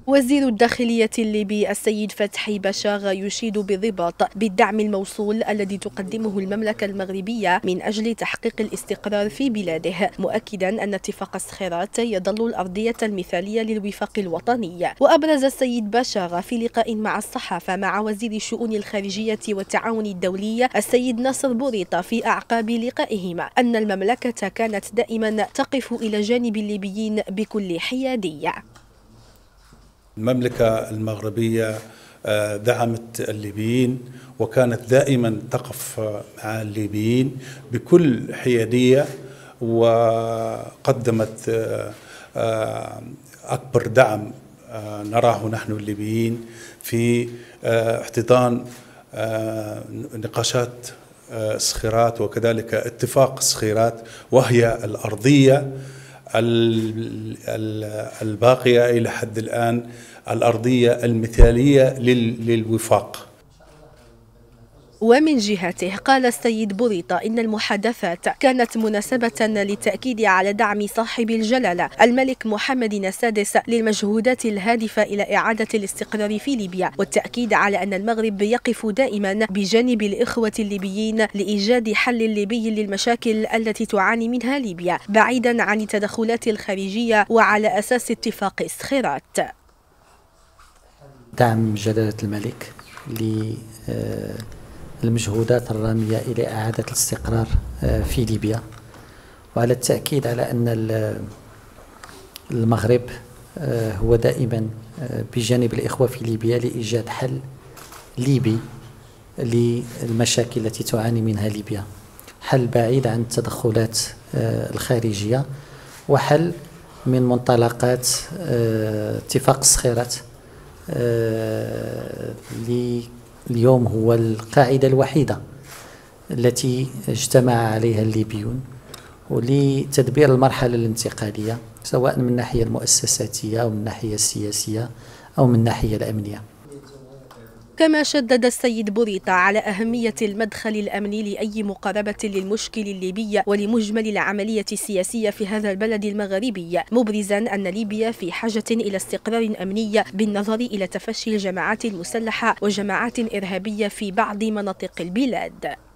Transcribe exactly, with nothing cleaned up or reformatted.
وزير الداخلية الليبي السيد فتحي بشاغ يشيد بالرباط بالدعم الموصول الذي تقدمه المملكة المغربية من أجل تحقيق الاستقرار في بلاده، مؤكدا أن اتفاق الصخيرات يظل الأرضية المثالية للوفاق الوطني. وأبرز السيد بشاغ في لقاء مع الصحافة مع وزير الشؤون الخارجية والتعاون الدولي السيد ناصر بوريطة في أعقاب لقائهما أن المملكة كانت دائما تقف إلى جانب الليبيين بكل حيادية. المملكة المغربية دعمت الليبيين وكانت دائما تقف مع الليبيين بكل حيادية، وقدمت أكبر دعم نراه نحن الليبيين في احتضان نقاشات الصخيرات وكذلك اتفاق الصخيرات، وهي الأرضية الباقية إلى حد الآن، الأرضية المثالية للوفاق. ومن جهته قال السيد بوريطة إن المحادثات كانت مناسبة للتأكيد على دعم صاحب الجلالة الملك محمد السادس للمجهودات الهادفة إلى إعادة الاستقرار في ليبيا، والتأكيد على أن المغرب يقف دائما بجانب الإخوة الليبيين لإيجاد حل ليبي للمشاكل التي تعاني منها ليبيا بعيدا عن التدخلات الخارجية وعلى أساس اتفاق الصخيرات. دعم جلالة الملك للمجهودات الرامية إلى إعادة الاستقرار في ليبيا، وعلى التأكيد على أن المغرب هو دائما بجانب الإخوة في ليبيا لإيجاد حل ليبي للمشاكل التي تعاني منها ليبيا، حل بعيد عن التدخلات الخارجية، وحل من منطلقات اتفاق الصخيرات اليوم هو القاعدة الوحيدة التي اجتمع عليها الليبيون ولتدبير المرحلة الانتقالية، سواء من الناحية المؤسساتية أو من الناحية السياسية أو من الناحية الأمنية. كما شدد السيد بوريطة على أهمية المدخل الأمني لأي مقاربة للمشكل الليبي ولمجمل العملية السياسية في هذا البلد المغاربي، مبرزا أن ليبيا في حاجة إلى استقرار أمني بالنظر إلى تفشي الجماعات المسلحة وجماعات إرهابية في بعض مناطق البلاد.